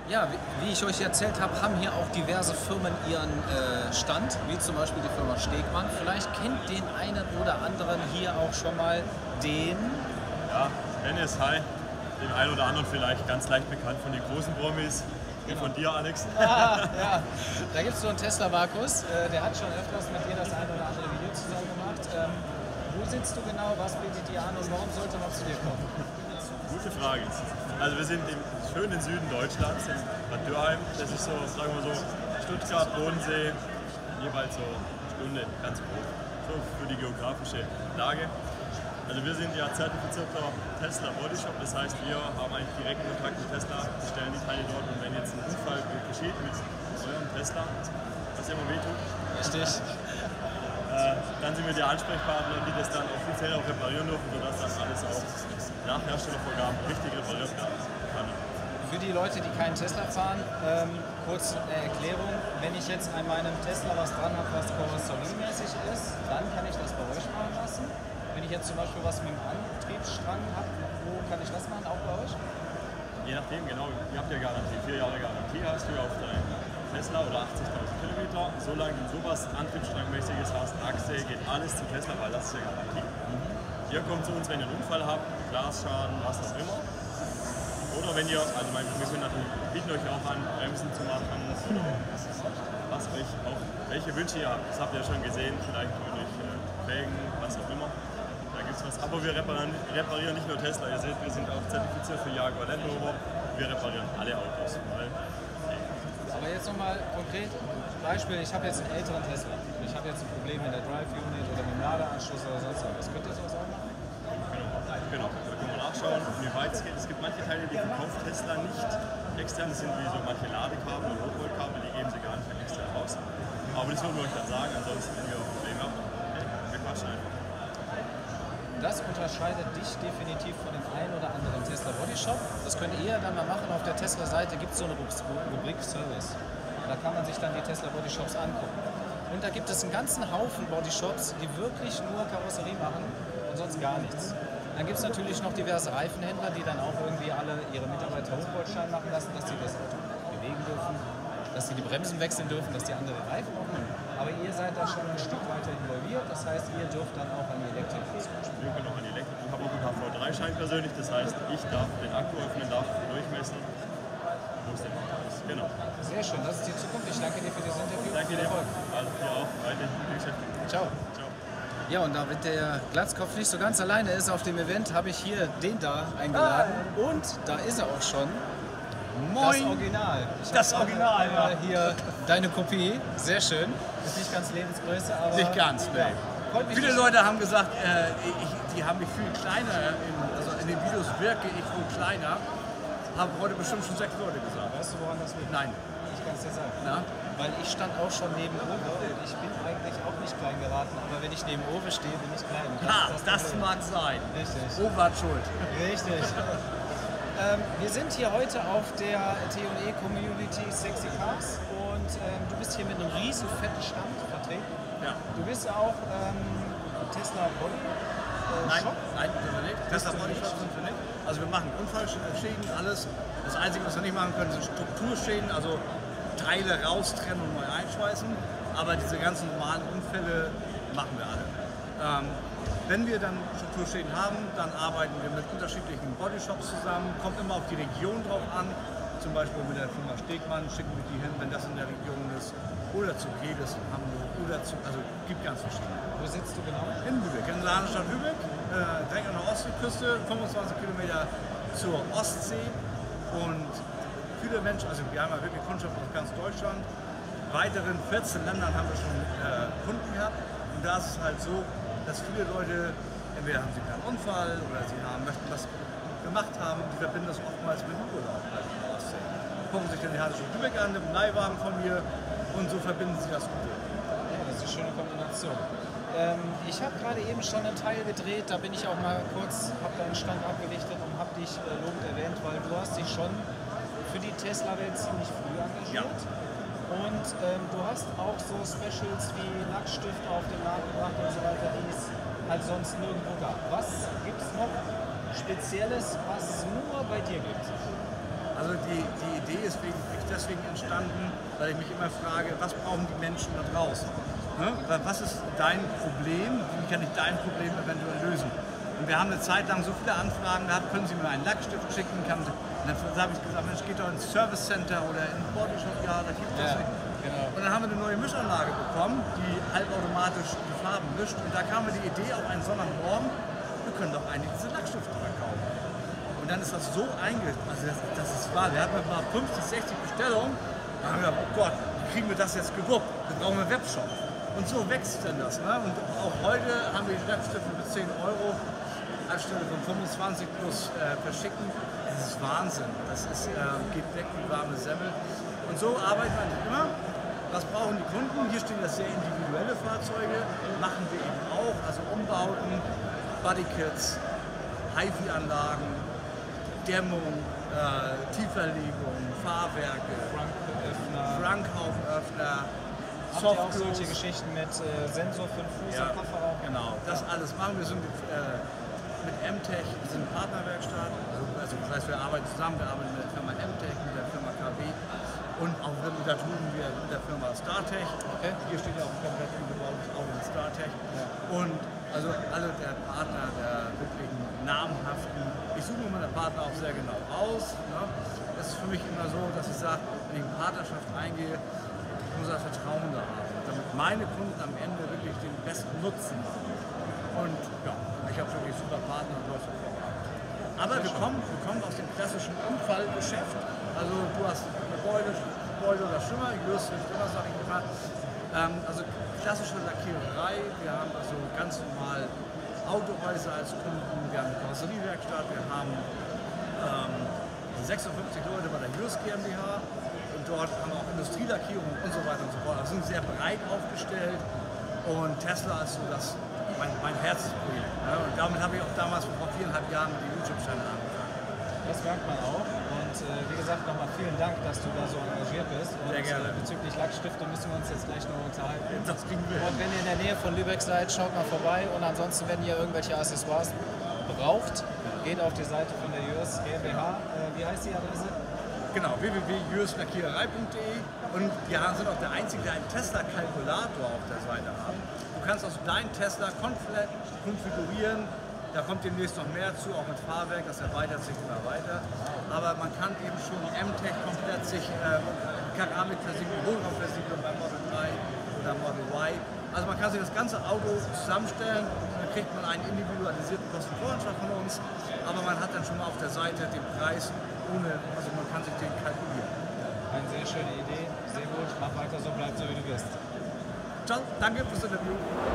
Ja, wie ich euch erzählt habe, haben hier auch diverse Firmen ihren Stand, wie zum Beispiel die Firma Stegmann. Vielleicht kennt den einen oder anderen hier auch schon mal den... Ja, Dennis, hi. Den einen oder anderen vielleicht ganz leicht bekannt von den großen Promis. Wie von dir, Alex. Ja, da gibt es so einen Tesla Markus, der hat schon öfters mit dir das ein oder andere Video zusammen gemacht. Wo sitzt du genau, was bietet dir an und warum sollte man zu dir kommen? Gute Frage. Also wir sind im schönen Süden Deutschlands, in Bad Dürheim. Das ist so, sagen wir so, Stuttgart, Bodensee, jeweils so eine Stunde, ganz grob. So für die geografische Lage. Also wir sind ja zertifizierter Tesla Bodyshop, das heißt wir haben eigentlich direkten Kontakt mit Tesla, stellen die Teile dort und wenn jetzt ein Unfall geschieht mit eurem Tesla, was immer wehtut, Richtig. dann sind wir die Ansprechpartner, die das dann offiziell auch reparieren dürfen, sodass das alles auch nach Herstellervorgaben richtig repariert werden kann. Für die Leute, die keinen Tesla fahren, kurz eine Erklärung. Wenn ich jetzt an meinem Tesla was dran habe, was karosseriemäßig ist, dann kann ich das bei euch machen lassen. Wenn ich jetzt zum Beispiel was mit dem Antriebsstrang habe, wo kann ich das machen? Auch bei euch? Je nachdem, genau. Ihr habt ja Garantie, 4 Jahre Garantie hast du ja auf deinem Tesla oder 80.000 Kilometer. Solange du sowas Antriebsstrangmäßiges hast, Achse, geht alles zum Tesla, weil das ist ja Garantie. Ihr kommt zu uns, wenn ihr einen Unfall habt, Glasschaden, was auch immer. Oder wenn ihr, also wir können natürlich, bieten euch auch an, Bremsen zu machen, was euch auch, welche Wünsche ihr habt. Das habt ihr schon gesehen, vielleicht durch Felgen, was auch immer. Da gibt's was. Aber wir reparieren nicht nur Tesla, ihr seht, wir sind auch zertifiziert für Jaguar Land Rover. Wir reparieren alle Autos. Aber jetzt nochmal konkret, Beispiel, ich habe jetzt einen älteren Tesla. Ich habe jetzt ein Problem mit der Drive Unit oder mit dem Ladeanschluss oder sonst was. Könnt ihr sowas auch machen? Genau, da können wir nachschauen, wie weit es geht. Es gibt manche Teile, die verkauft Tesla nicht extern. Das sind wie so manche Ladekabel oder Hochvoltkabel, die geben sie gar nicht extern raus. Aber das würden wir euch dann sagen, ansonsten, wenn ihr Probleme habt, wir quatschen einfach. Das unterscheidet dich definitiv von dem einen oder anderen Tesla Bodyshop. Das könnt ihr dann mal machen. Auf der Tesla-Seite gibt es so eine Rubrik Service. Da kann man sich dann die Tesla Bodyshops angucken. Und da gibt es einen ganzen Haufen Bodyshops, die wirklich nur Karosserie machen und sonst gar nichts. Dann gibt es natürlich noch diverse Reifenhändler, die dann auch irgendwie alle ihre Mitarbeiter Hochvoltschein machen lassen, dass sie das Auto bewegen dürfen, dass sie die Bremsen wechseln dürfen, dass die andere Reifen machen. Aber ihr seid da schon ein Stück weiter involviert, das heißt, ihr dürft dann auch an die Elektrik zum Beispiel. Wir können auch an die Elektrik. Ich habe auch einen HV3-Schein persönlich, das heißt, ich darf den Akku öffnen, darf durchmessen, wo es denn ist. Genau. Sehr schön, das ist die Zukunft. Ich danke dir für dieses Interview. Danke dir. Also dir auch. Weiter. Ciao. Ciao. Ja, und damit der Glatzkopf nicht so ganz alleine ist auf dem Event, habe ich hier den da eingeladen. Und da ist er auch schon. Moin! Das Original. Das Original, ja. Hier deine Kopie. Sehr schön. Ist nicht ganz Lebensgröße, aber... Nicht ganz, ne. Freut mich Viele nicht. Leute haben gesagt, die haben mich viel kleiner, also in den Videos wirke ich wohl kleiner. Haben heute bestimmt schon 6 Leute gesagt. Weißt du, woran das liegt? Nein. Ich kann es dir sagen. Na? Weil ich stand auch schon neben Owe und ich bin eigentlich auch nicht klein geraten, aber wenn ich neben Owe stehe, bin ich klein. Das Problem. mag sein. Richtig. Owe hat Schuld. Richtig. Wir sind hier heute auf der T&E Community Sexy Cars und du bist hier mit einem riesen fetten Stand vertreten. Ja. Du bist auch Tesla Body Shop. Nein, sind wir nicht. Tesla Body Shop sind wir nicht. Also wir machen Unfallschäden, alles. Das Einzige, was wir nicht machen können, sind Strukturschäden, also Teile raustrennen und neu einschweißen. Aber diese ganzen normalen Unfälle machen wir alle. Wenn wir dann Strukturschäden haben, dann arbeiten wir mit unterschiedlichen Bodyshops zusammen. Kommt immer auf die Region drauf an. Zum Beispiel mit der Firma Stegmann schicken wir die hin, wenn das in der Region ist. Oder zu Gedes in Hamburg. Oder zu, also gibt ganz verschiedene. Wo sitzt du genau? In Lübeck, in der Landesstadt Lübeck, direkt an der Ostseeküste, 25 Kilometer zur Ostsee. Und viele Menschen, also wir haben ja wirklich Kundschaft aus ganz Deutschland. Weiteren 14 Ländern haben wir schon Kunden gehabt. Und da ist es halt so, dass viele Leute, entweder haben sie keinen Unfall oder sie möchten was gemacht haben, die verbinden das oftmals mit dem Urlaub halt in der Ostsee. Gucken sich dann die Hansestadt Lübeck an, mit einem Leihwagen von mir und so verbinden sie das gut. Das ist eine schöne Kombination. Ich habe gerade eben schon einen Teil gedreht, da bin ich auch mal kurz, habe deinen Stand abgerichtet und habe dich lobend erwähnt, weil du hast dich schon für die Tesla-Welt ziemlich früh engagiert. Ja. Und du hast auch so Specials wie Lackstift auf den Markt gebracht und so weiter, die es halt sonst nirgendwo gab. Was gibt es noch Spezielles, was es nur bei dir gibt? Also die Idee ist deswegen entstanden, weil ich mich immer frage, was brauchen die Menschen da draußen? Ne? Was ist dein Problem? Wie kann ich dein Problem eventuell lösen? Und wir haben eine Zeit lang so viele Anfragen gehabt, können Sie mir einen Lackstift schicken? Und dann habe ich gesagt, Mensch, geht doch ins Service Center oder in den Bodyshop, ja, da gibt es das nicht. Genau. Und dann haben wir eine neue Mischanlage bekommen, die halbautomatisch die Farben mischt. Und da kam mir die Idee auf einen Sonntagmorgen, wir können doch eigentlich diese Lackstifte verkaufen. Und dann ist das so eingerichtet, also das ist wahr, wir hatten mal 50, 60 Bestellungen, da haben wir gedacht, oh Gott, wie kriegen wir das jetzt gewuppt? Wir brauchen einen Webshop. Und so wächst denn das. Ne? Und auch heute haben wir die Lackstifte für 10 € anstelle von 25 plus verschicken. Das ist Wahnsinn. Das ist, geht weg wie warme Semmel. Und so arbeiten wir eigentlich immer. Was brauchen die Kunden? Hier stehen ja sehr individuelle Fahrzeuge. Machen wir eben auch. Also Umbauten, Bodykits, HiFi-Anlagen, Dämmung, Tieferlegung, Fahrwerke, Frankhaufenöffner, Habt ihr auch solche Geschichten mit Sensor für den Fuß im Kofferraum? Genau, das alles machen wir. Sind mit M-Tech, wir sind Partnerwerkstatt, also das heißt, wir arbeiten zusammen, wir arbeiten mit der Firma M-Tech, mit der Firma KW und auch da drüben wir mit der Firma StarTech. Okay. Hier steht ja auch ein komplett umgebautes Auto mit StarTech. Ja. Und also alle der Partner, der wirklichen namhaften, ich suche mir meine Partner auch sehr genau aus. Ne? Das ist für mich immer so, dass ich sage, wenn ich eine Partnerschaft eingehe, ich muss das Vertrauen da haben, damit meine Kunden am Ende wirklich den besten Nutzen haben. Und ja, ich habe wirklich super Partner und läuft hervorragend. Aber wir kommen aus dem klassischen Unfallgeschäft. Also du hast Gebäude oder Schimmer, Just nicht immer, sag ich immer. Also klassische Lackiererei. Wir haben also ganz normal Autohäuser als Kunden, wir haben eine Karosseriewerkstatt, wir haben 56 Leute bei der Just GmbH. Und dort haben wir auch Industrielackierung und so weiter und so fort. Wir sind sehr breit aufgestellt und Tesla ist so mein Herzensprojekt. Ne? Und damit habe ich auch damals vor 4,5 Jahren mit dem YouTube-Channel angefangen. Das merkt man auch. Und wie gesagt, nochmal vielen Dank, dass du da so engagiert bist. Und sehr gerne. Bezüglich Lackstifte müssen wir uns jetzt gleich noch unterhalten. Das kriegen wir. Und wenn ihr in der Nähe von Lübeck seid, schaut mal vorbei. Und ansonsten, wenn ihr irgendwelche Accessoires braucht, geht auf die Seite von der JÖS GmbH. Wie heißt die Adresse? Genau, www.jöslackiererei.de. Und wir sind auch der Einzige, der einen Tesla-Kalkulator auf der Seite haben. Du kannst also deinen Tesla komplett konfigurieren. Da kommt demnächst noch mehr zu, auch mit Fahrwerk, das erweitert sich immer weiter. Aber man kann eben schon M-Tech komplett sich Keramikversiegelung, Hohlraumversiegelung beim Model 3 oder Model Y. Also man kann sich das ganze Auto zusammenstellen, dann kriegt man einen individualisierten Kostenvoranschlag von uns, aber man hat dann schon mal auf der Seite den Preis also man kann sich den kalkulieren. Eine sehr schöne Idee, sehr gut, mach weiter so, bleib so wie du bist. Ciao, danke fürs Interview.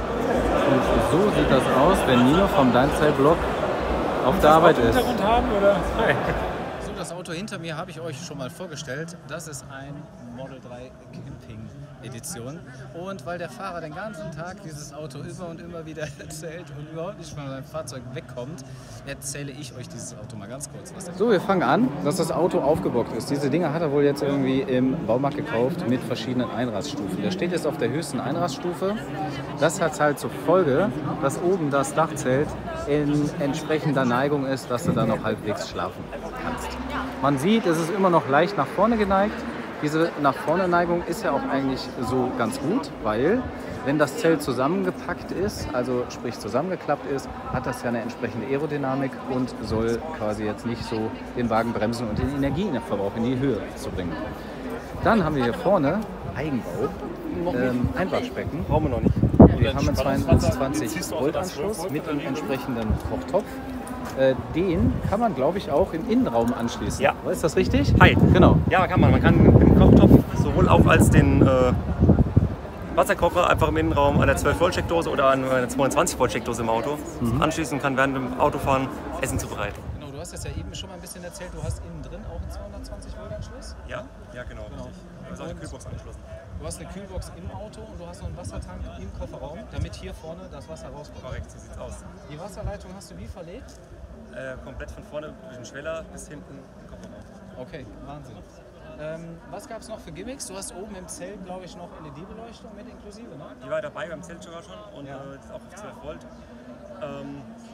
Und so sieht das aus, wenn Nino vom Deinzeit-Blog auf der Arbeit ist. Hintergrund haben, oder? So, das Auto hinter mir habe ich euch schon mal vorgestellt. Das ist ein Model 3 Camping Edition. Und weil der Fahrer den ganzen Tag dieses Auto immer und immer wieder erzählt und überhaupt nicht von seinem Fahrzeug wegkommt, erzähle ich euch dieses Auto mal ganz kurz. So, wir fangen an, dass das Auto aufgebockt ist. Diese Dinger hat er wohl jetzt irgendwie im Baumarkt gekauft mit verschiedenen Einraststufen. Der steht jetzt auf der höchsten Einraststufe. Das hat halt zur Folge, dass oben das Dachzelt in entsprechender Neigung ist, dass du da noch halbwegs schlafen kannst. Man sieht, es ist immer noch leicht nach vorne geneigt. Diese nach vorne Neigung ist ja auch eigentlich so ganz gut, weil wenn das Zelt zusammengepackt ist, also sprich zusammengeklappt ist, hat das ja eine entsprechende Aerodynamik und soll quasi jetzt nicht so den Wagen bremsen und den Energieverbrauch in die Höhe zu bringen. Dann haben wir hier vorne Eigenbau, Einwaschbecken. Brauchen wir noch nicht. Wir haben einen 22 Volt Anschluss mit einem entsprechenden Kochtopf. Den kann man, glaube ich, auch im Innenraum anschließen. Ja. Ist das richtig? Hi. Genau. Ja, kann man. Man kann den Kochtopf sowohl auch als den Wasserkocher einfach im Innenraum an der 12-Volt-Steckdose oder an einer 22-Volt-Steckdose im Auto anschließen und kann während dem Autofahren Essen zubereiten. Genau, du hast das ja eben schon mal ein bisschen erzählt, du hast innen drin auch einen 220 Volt Anschluss. Ja, genau. Du hast auch eine Kühlbox angeschlossen. Du hast eine Kühlbox im Auto und du hast noch einen Wassertank im Kofferraum, damit hier vorne das Wasser rauskommt. Korrekt, so sieht's aus. Die Wasserleitung hast du wie verlegt? Komplett von vorne durch den Schweller bis hinten im Kofferraum. Okay, Wahnsinn. Was gab es noch für Gimmicks? Du hast oben im Zelt, glaube ich, noch LED-Beleuchtung mit inklusive, ne? Die war dabei beim Zelt sogar schon und ist auch auf 12 Volt.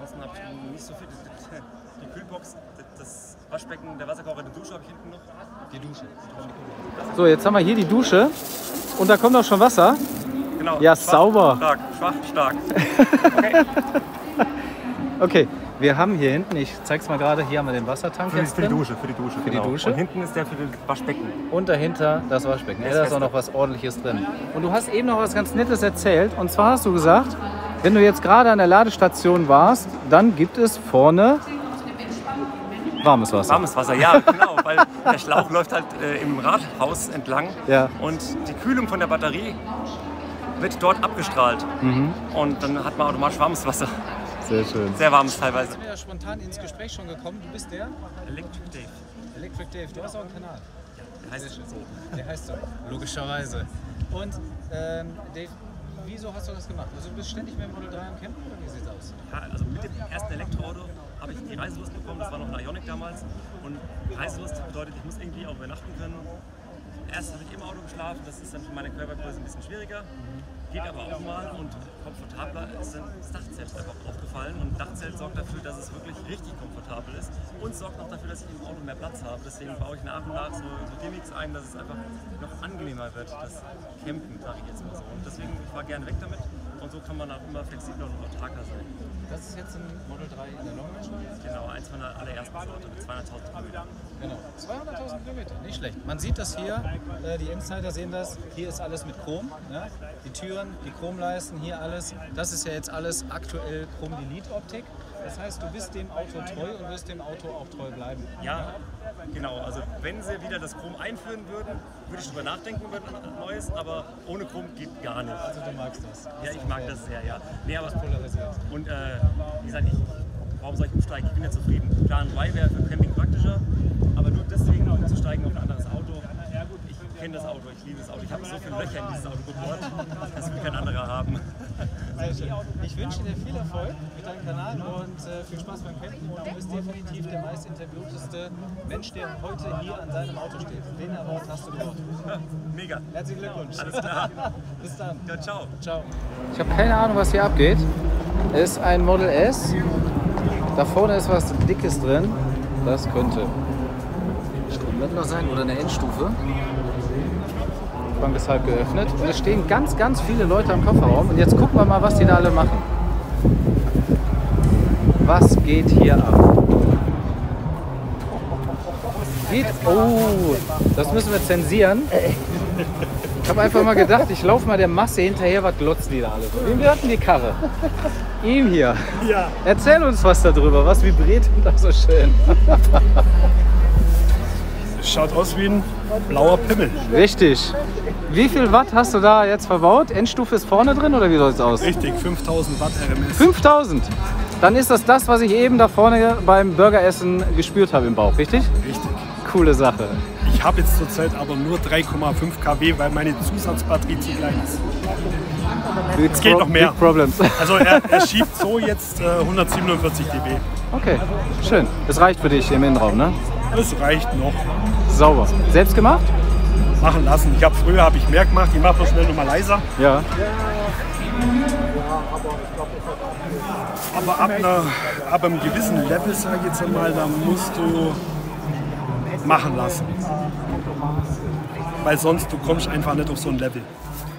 ansonsten habe ich nicht so viel. Die Kühlbox, das Waschbecken, der Wasserkocher, die Dusche habe ich hinten noch. Die Dusche. So, jetzt haben wir hier die Dusche und da kommt auch schon Wasser. Genau. Ja, schwach, sauber. Stark, schwach, stark. Okay, wir haben hier hinten, ich zeig's mal gerade, hier haben wir den Wassertank jetzt drin. Für die Dusche. Für die Dusche. Und hinten ist der für das Waschbecken. Und dahinter das Waschbecken. Ja, ist da ist auch fester. noch was Ordentliches drin. Und du hast eben noch was ganz Nettes erzählt. Und zwar hast du gesagt, wenn du jetzt gerade an der Ladestation warst, dann gibt es vorne warmes Wasser. Warmes Wasser, ja, genau, weil der Schlauch läuft halt im Rathaus entlang Ja. und die Kühlung von der Batterie wird dort abgestrahlt. Und dann hat man automatisch warmes Wasser. Sehr schön. Sehr warmes teilweise. Sind wir ja spontan ins Gespräch schon gekommen. Du bist der Electric Dave. Electric Dave. Du hast auch einen Kanal. Der heißt so. Der heißt so, logischerweise. Und Dave, wieso hast du das gemacht? Also du bist ständig mit dem Model 3 am Campen oder wie sieht's aus? Ja, also mit dem ersten Elektroauto habe ich die Reiselust bekommen, das war noch ein Ioniq damals. Und Reiselust bedeutet, ich muss irgendwie auch übernachten können. Erst habe ich im Auto geschlafen, das ist dann für meine Körpergröße ein bisschen schwieriger. Geht aber auch mal und komfortabler ist dann das Dachzelt einfach aufgefallen. Und Dachzelt sorgt dafür, dass es wirklich richtig komfortabel ist und sorgt auch dafür, dass ich im Auto mehr Platz habe. Deswegen baue ich nach und nach so Gimmicks ein, dass es einfach noch angenehmer wird, das Campen, sage ich jetzt mal so. Und deswegen, ich fahre gerne weg damit und so kann man auch immer flexibler und autarker sein. Das ist jetzt ein Model 3 in der Long Range Variante? Genau, eins von der allerersten Sorte mit 200.000 Kilometern. Genau. 200.000 Kilometer, nicht schlecht. Man sieht das hier, die Insider sehen das. Hier ist alles mit Chrom. Ne? Die Türen, die Chromleisten, hier alles. Das ist ja jetzt alles aktuell Chrom-Delete-Optik. Das heißt, du bist dem Auto treu und wirst dem Auto auch treu bleiben. Ja, genau. Also wenn sie wieder das Chrom einführen würden, würde ich darüber nachdenken über ein neues, aber ohne Chrom geht gar nicht. Also du magst das. Ja, ich mag das sehr, ja. Nee, aber, Polarisiert. und wie gesagt, warum soll ich umsteigen? Ich bin ja zufrieden. Plan Y wäre für Camping praktischer, aber nur deswegen umzusteigen auf ein anderes Auto. Ich kenne das Auto, ich liebe das Auto. Ich habe so viele Löcher in dieses Auto gebohrt, das will kein anderer haben. Sehr schön. Ich wünsche dir viel Erfolg mit deinem Kanal und viel Spaß beim Campen. Und du bist definitiv der meist interviewteste Mensch, der heute hier an seinem Auto steht. Den Award hast du gewonnen. Ja, mega. Herzlichen Glückwunsch. Alles klar. Bis dann. Ja, ciao. Ciao. Ich habe keine Ahnung, was hier abgeht. Es ist ein Model S. Da vorne ist was Dickes drin. Das könnte Stromwandler sein oder eine Endstufe. Die Bank ist halb geöffnet. Und es stehen ganz, ganz viele Leute am Kofferraum. Und jetzt gucken wir mal, was die da alle machen. Was geht hier ab? Oh, das müssen wir zensieren. Ich habe einfach mal gedacht, ich laufe mal der Masse hinterher, was glotzen die da alle so. Wem gehört denn die Karre? Ihm hier. Ja. Erzähl uns was darüber, was vibriert denn da so schön? Schaut aus wie ein blauer Pimmel. Richtig. Wie viel Watt hast du da jetzt verbaut? Endstufe ist vorne drin oder wie soll es aus? Richtig, 5000 Watt RMS. 5000! Dann ist das, was ich eben da vorne beim Burgeressen gespürt habe im Bauch, richtig? Richtig. Coole Sache. Ich habe jetzt zurzeit aber nur 3,5 kW, weil meine Zusatzbatterie zu klein ist. Es geht noch mehr. Big Problems. Also er schiebt so jetzt 147 dB. Okay, schön. Das reicht für dich im Innenraum, ne? Das reicht noch. Sauber. Selbst gemacht? Machen lassen. Früher habe ich mehr gemacht. Ich mache mal schnell nochmal leiser. Ja. Aber ab einem gewissen Level, sage ich jetzt einmal, da musst du machen lassen. Weil sonst du kommst einfach nicht auf so ein Level.